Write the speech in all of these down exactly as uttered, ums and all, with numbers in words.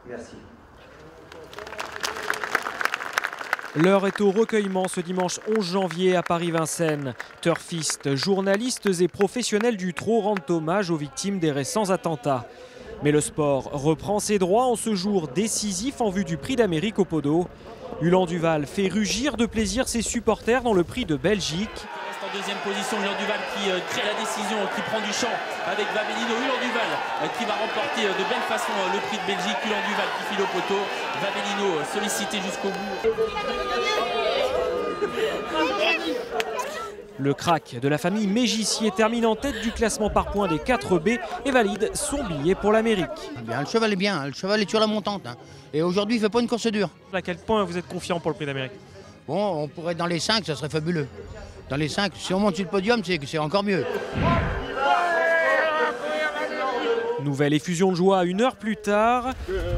Merci. L'heure est au recueillement ce dimanche onze janvier à Paris-Vincennes. Turfistes, journalistes et professionnels du trot rendent hommage aux victimes des récents attentats. Mais le sport reprend ses droits en ce jour décisif en vue du prix d'Amérique au Podo. Ulan Duval fait rugir de plaisir ses supporters dans le prix de Belgique. En deuxième position, Ulan Duval qui euh, crée la décision, qui prend du champ avec Vavellino. Ulan Duval euh, qui va remporter euh, de belle façon euh, le prix de Belgique. Ulan Duval qui file au poteau. Vavellino euh, sollicité jusqu'au bout. Le crack de la famille Mégissier termine en tête du classement par points des quatre B et valide son billet pour l'Amérique. Bien, le cheval est bien, hein. Le cheval est sur la montante. Hein. Et aujourd'hui, il ne fait pas une course dure. À quel point vous êtes confiant pour le prix d'Amérique? Bon, on pourrait être dans les cinq, ça serait fabuleux. Dans les cinq, si on monte sur le podium, c'est encore mieux. Nouvelle effusion de joie une heure plus tard.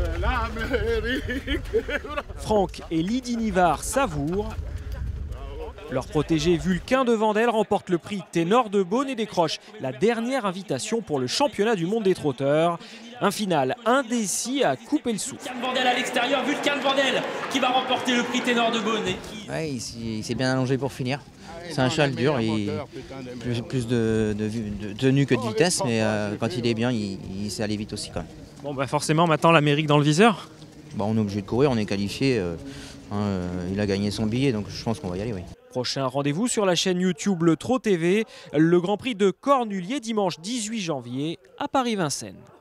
Franck et Lydie Nivard savourent. Leur protégé Vulcain de Vandel remporte le prix Ténor de Beaune et décroche la dernière invitation pour le championnat du monde des trotteurs. Un final indécis à couper le souffle. Vulcain de Vandel à l'extérieur, Vulcain de Vandel qui va remporter le prix Ténor de Beaune. Et qui... ouais, il s'est bien allongé pour finir. C'est un cheval dur, et plus, plus de, de, de tenue que de vitesse, mais euh, quand il est bien, il, il sait aller vite aussi quand même. Bon bah forcément maintenant l'Amérique dans le viseur. Bon, on est obligé de courir, on est qualifié, euh, hein, il a gagné son billet, donc je pense qu'on va y aller, oui. Prochain rendez-vous sur la chaîne YouTube Le Trot T V, le Grand Prix de Cornulier dimanche dix-huit janvier à Paris-Vincennes.